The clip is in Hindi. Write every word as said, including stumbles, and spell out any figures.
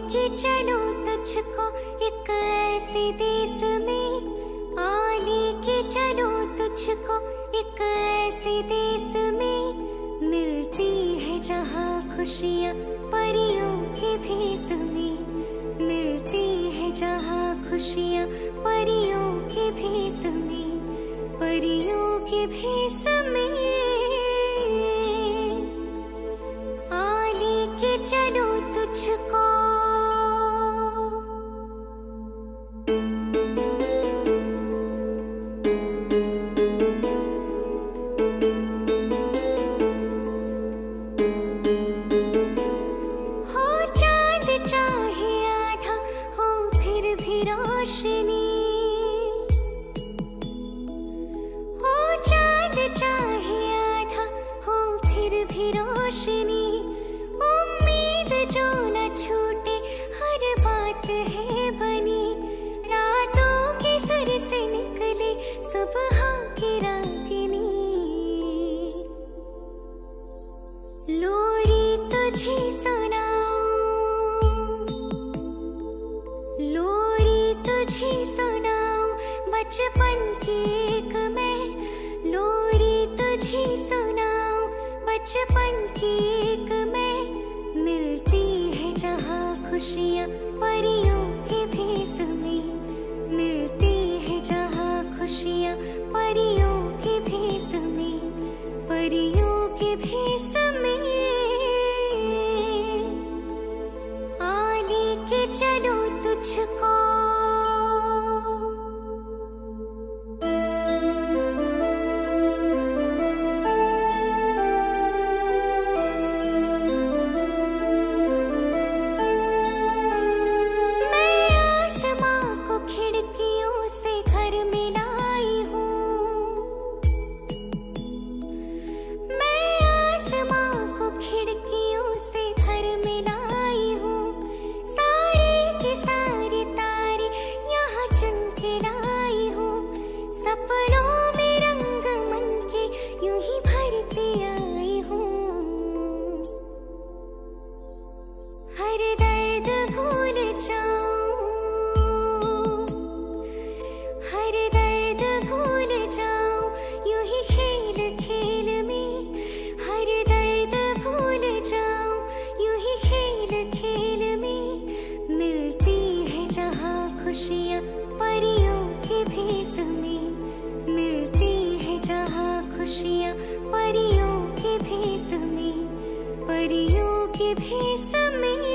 लेके चलूं तुझको एक ऐसे देश में, आ लेके चलूं तुझको एक ऐसे देश में, मिलती है जहाँ खुशियाँ परियों के भेष में, मिलती है जहाँ खुशियाँ परियों के भेष में, परियों के भेष में, आ लेके चलूं तुझको। बचपन की एक मैं लोरी तुझे सुनाऊं, बचपन की एक मैं, मिलती है जहाँ खुशियाँ परियों के भेष में, मिलती है जहाँ खुशियाँ परियों के भेष में, परियों के भेष में, आ लेके चलूं तुझको। खुशियाँ परियों के भेष में, मिलती है जहाँ खुशियाँ परियों के भेष में, परियों के भेष में।